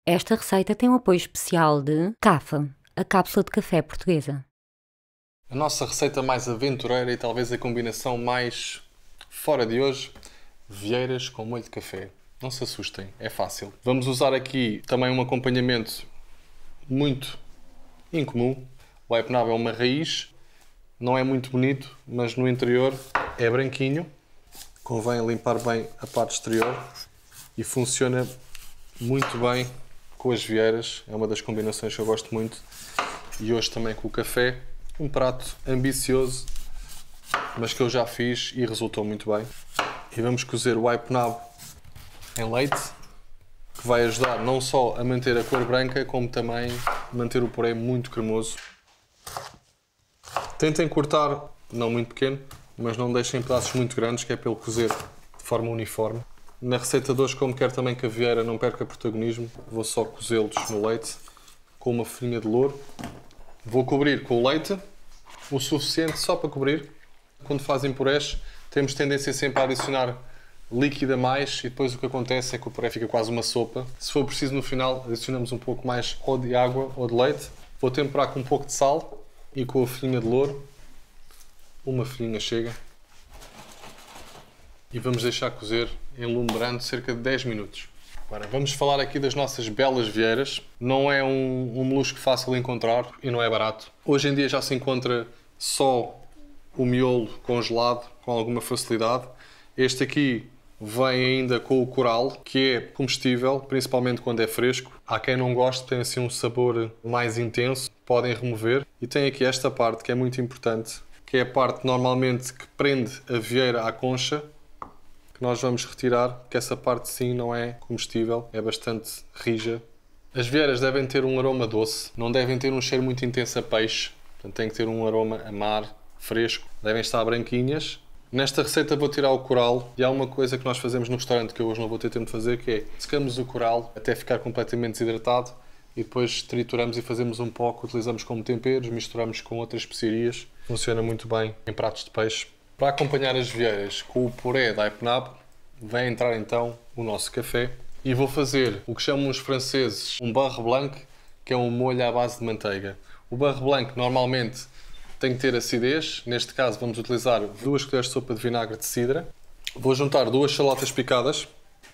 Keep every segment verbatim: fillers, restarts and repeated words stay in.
Esta receita tem um apoio especial de Cafa, a cápsula de café portuguesa. A nossa receita mais aventureira e talvez a combinação mais fora de hoje, vieiras com molho de café. Não se assustem, é fácil. Vamos usar aqui também um acompanhamento muito incomum. O aipenab é uma raiz, não é muito bonito, mas no interior é branquinho. Convém limpar bem a parte exterior e funciona muito bem com as vieiras. É uma das combinações que eu gosto muito. E hoje também com o café. Um prato ambicioso, mas que eu já fiz e resultou muito bem. E vamos cozer o aipenab em leite, que vai ajudar não só a manter a cor branca, como também manter o puré muito cremoso. Tentem cortar, não muito pequeno, mas não deixem pedaços muito grandes, que é para ele cozer de forma uniforme. Na receita de hoje, como quero também que a vieira não perca protagonismo, vou só cozê-los no leite com uma folhinha de louro. Vou cobrir com o leite, o suficiente só para cobrir. Quando fazem purés, temos tendência sempre a adicionar líquido a mais e depois o que acontece é que o puré fica quase uma sopa. Se for preciso, no final, adicionamos um pouco mais ou de água ou de leite. Vou temperar com um pouco de sal e com a folhinha de louro. Uma folhinha chega. E vamos deixar cozer em lume brando cerca de dez minutos. Agora, vamos falar aqui das nossas belas vieiras. Não é um, um molusco fácil de encontrar e não é barato. Hoje em dia já se encontra só o miolo congelado com alguma facilidade. Este aqui vem ainda com o coral, que é comestível, principalmente quando é fresco. Há quem não goste, tem assim um sabor mais intenso, podem remover. E tem aqui esta parte que é muito importante, que é a parte normalmente que prende a vieira à concha, que nós vamos retirar, que essa parte sim não é comestível, é bastante rija. As vieiras devem ter um aroma doce, não devem ter um cheiro muito intenso a peixe, portanto tem que ter um aroma a mar, fresco, devem estar branquinhas. Nesta receita vou tirar o coral e há uma coisa que nós fazemos no restaurante que eu hoje não vou ter tempo de fazer, que é secamos o coral até ficar completamente desidratado e depois trituramos e fazemos um pó que utilizamos como temperos, misturamos com outras especiarias. Funciona muito bem em pratos de peixe. Para acompanhar as vieiras com o puré de aipenab, vai entrar então o nosso café e vou fazer o que chamam os franceses um beurre blanc, que é um molho à base de manteiga. O beurre blanc normalmente tem que ter acidez, neste caso vamos utilizar duas colheres de sopa de vinagre de cidra. Vou juntar duas shalotas picadas.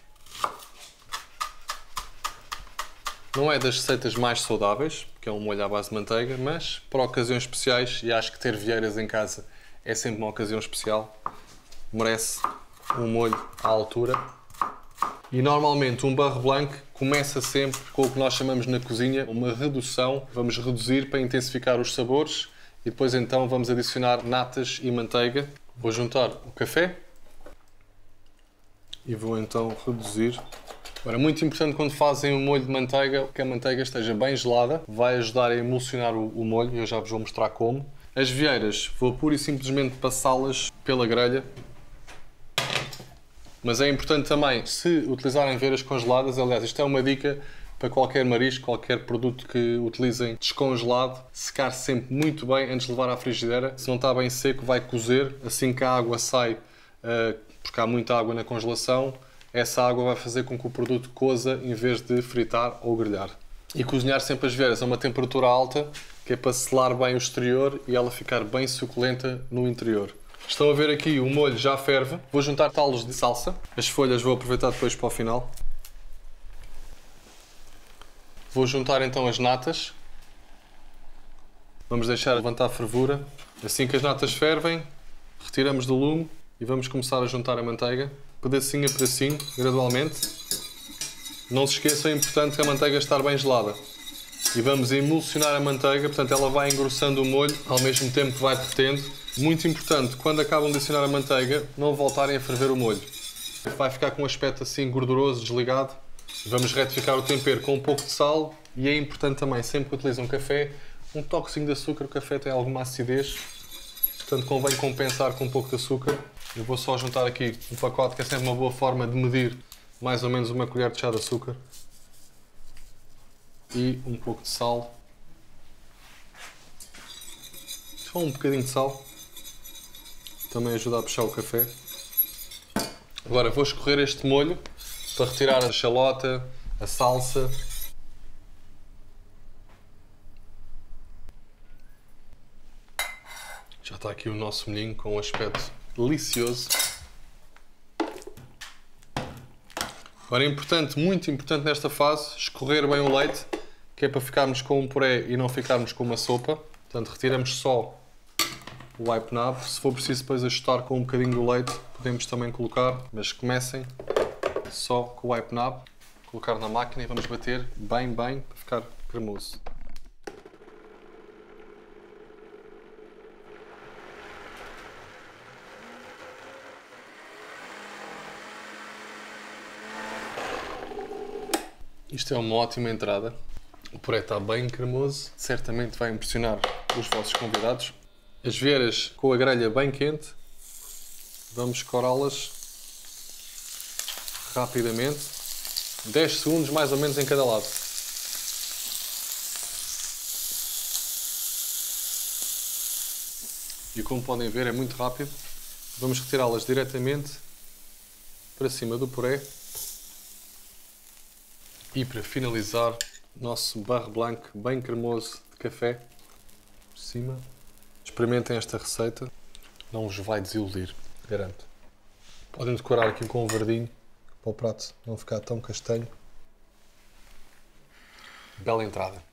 Não é das receitas mais saudáveis, porque é um molho à base de manteiga, mas para ocasiões especiais, e acho que ter vieiras em casa é sempre uma ocasião especial, merece um molho à altura. E normalmente um beurre blanc começa sempre com o que nós chamamos na cozinha uma redução. Vamos reduzir para intensificar os sabores e depois então vamos adicionar natas e manteiga. Vou juntar o café e vou então reduzir. Agora, muito importante quando fazem o molho de manteiga, que a manteiga esteja bem gelada, vai ajudar a emulsionar o, o molho, eu já vos vou mostrar como. As vieiras, vou pura e simplesmente passá-las pela grelha. Mas é importante também, se utilizarem vieiras congeladas, aliás, isto é uma dica para qualquer marisco, qualquer produto que utilizem descongelado, secar sempre muito bem antes de levar à frigideira. Se não está bem seco, vai cozer. Assim que a água sai, porque há muita água na congelação, essa água vai fazer com que o produto coza em vez de fritar ou grelhar. E cozinhar sempre as vieiras a uma temperatura alta, que é para selar bem o exterior e ela ficar bem suculenta no interior. Estão a ver aqui, o molho já ferve. Vou juntar talos de salsa. As folhas vou aproveitar depois para o final. Vou juntar então as natas. Vamos deixar levantar a fervura. Assim que as natas fervem, retiramos do lume e vamos começar a juntar a manteiga, pedacinho a pedacinho, gradualmente. Não se esqueçam, é importante a manteiga estar bem gelada. E vamos emulsionar a manteiga, portanto ela vai engrossando o molho, ao mesmo tempo que vai derretendo. Muito importante, quando acabam de adicionar a manteiga, não voltarem a ferver o molho. Vai ficar com um aspecto assim gorduroso, desligado. Vamos retificar o tempero com um pouco de sal e é importante também, sempre que utilizam café, um toquezinho de açúcar. O café tem alguma acidez, portanto convém compensar com um pouco de açúcar. Eu vou só juntar aqui um pacote, que é sempre uma boa forma de medir mais ou menos uma colher de chá de açúcar. E um pouco de sal. Só um bocadinho de sal. Também ajuda a puxar o café. Agora vou escorrer este molho para retirar a xalota, a salsa Já está aqui o nosso molhinho com um aspecto delicioso. Agora é importante, muito importante nesta fase, escorrer bem o leite, que é para ficarmos com um puré e não ficarmos com uma sopa. Portanto, retiramos só o wipe nab. Se for preciso depois ajustar com um bocadinho do leite, podemos também colocar, mas comecem só com o wipe nab. Colocar na máquina e vamos bater bem, bem, para ficar cremoso. Isto é uma ótima entrada. O puré está bem cremoso, certamente vai impressionar os vossos convidados. As vieiras com a grelha bem quente, vamos corá-las rapidamente, dez segundos mais ou menos em cada lado. E como podem ver é muito rápido, vamos retirá-las diretamente para cima do puré. E para finalizar, nosso barre blanc bem cremoso de café por cima. Experimentem esta receita, não vos vai desiludir, garanto. Podem decorar aqui com um verdinho para o prato não ficar tão castanho. Bela entrada.